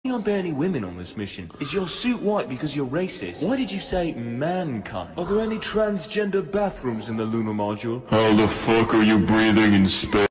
aren't there any women on this mission? Is your suit white because you're racist? Why did you say mankind? Are there any transgender bathrooms in the lunar module? How the fuck are you breathing in space?